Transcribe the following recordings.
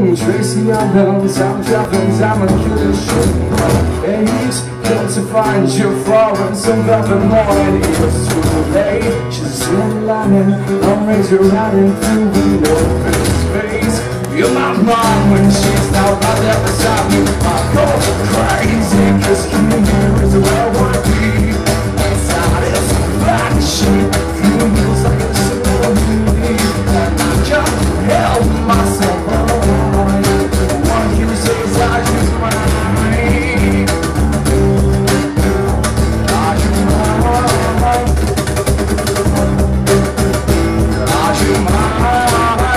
Tracy Adams, I'm driving diamond in the shit. Come to find you foreign, some velvet morning. It was too late. She's in line, I'm razor riding through the open space. You're my mom when she's not right there beside me. I go crazy, cause you is where I wanna be. Inside is black sheep, feels like a simple movie. And I can't help myself. One hero says I use my mind. Are you mine? Are you mine?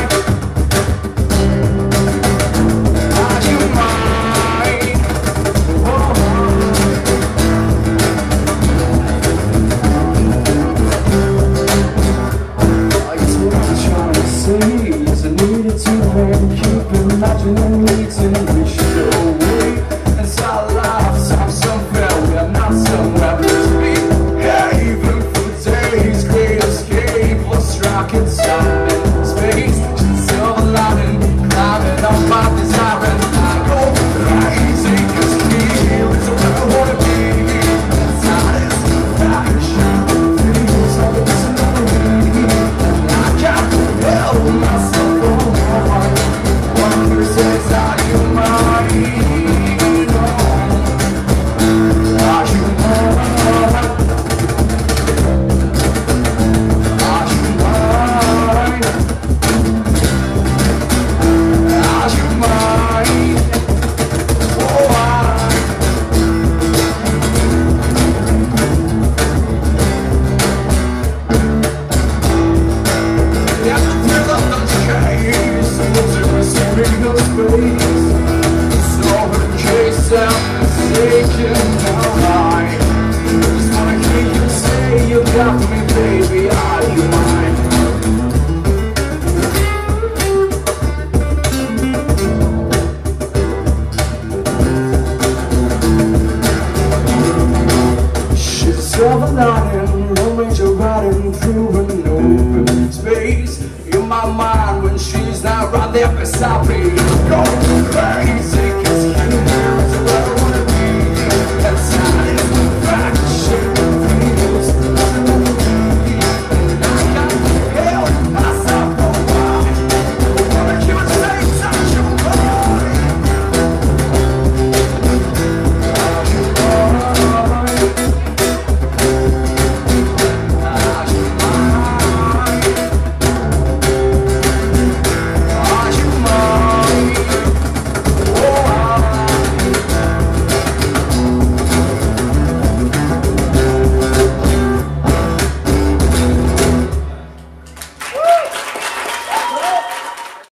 Imagining meeting, we should go away. It's our lives, I'm somewhere we're not somewhere to be. Yeah, even for days, great escape. Let's rock it, stop in space. Just silver lining, climbing up my desire. And I go crazy, cause here is where I wanna be. Inside is action, feels like it's a memory. And I can't help myself. One says, are you mine? Are you mine? Are you mine? Are you mine? Oh, yeah, feel the chase. No space, so in case I'm mistaken, alright. Just wanna hear you say you got me, baby. Are you mine? She's silver lining, Lone Ranger riding through an open space. You're my mind when she's not right there beside me. Go crazy.